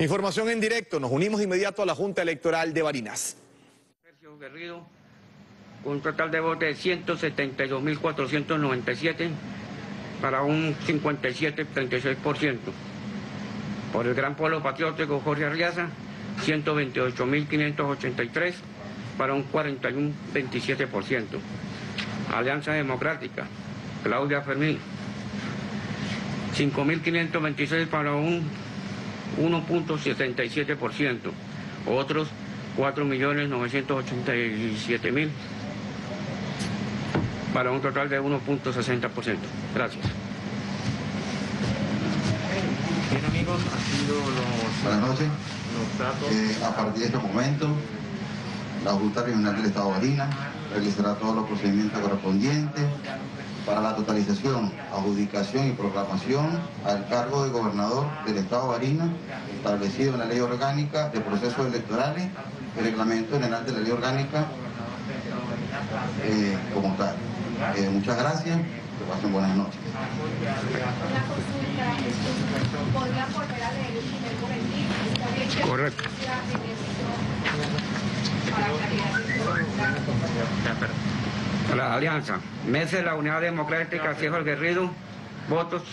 Información en directo, nos unimos de inmediato a la Junta Electoral de Barinas. Sergio Garrido, con un total de votos de 172.497 para un 57,36%. Por el Gran Polo Patriótico Jorge Arriaza, 128.583 para un 41,27%. Alianza Democrática, Claudia Fermín, 5.526 para un 1,77%. Otros 4.987.000 para un total de 1,60%. Gracias. Bien, amigos, han sido Buenas noches. los datos. A partir de este momento, la Junta Regional del Estado de Barinas realizará todos los procedimientos correspondientes para la totalización, adjudicación y proclamación al cargo de gobernador del Estado de Barinas, establecido en la Ley Orgánica de Procesos Electorales, el Reglamento General de la Ley Orgánica, como tal. Muchas gracias, que pasen buenas noches. Una consulta, ¿podría volver a leer el primer boletín? Está bien que Correcto. La Alianza, Mesa de la Unidad Democrática, Sergio Garrido, votos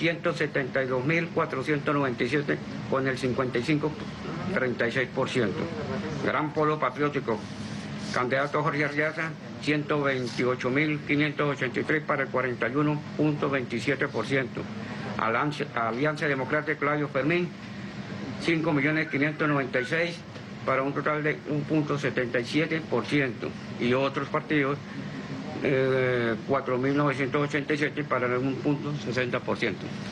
172.497 con el 55,36%. Gran Polo Patriótico, candidato Jorge Arriaza, 128.583 para el 41,27%. Alianza Democrática Claudio Fermín, 5.596 para un total de 1,77%. Y otros partidos, 4.987 para el 1,60%.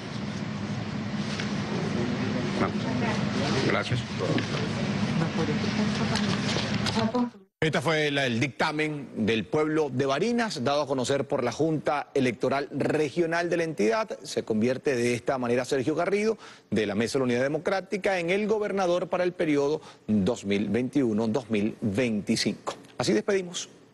Gracias. Este fue el dictamen del pueblo de Barinas, dado a conocer por la Junta Electoral Regional de la entidad. Se convierte de esta manera Sergio Garrido, de la Mesa de la Unidad Democrática, en el gobernador para el periodo 2021-2025. Así despedimos.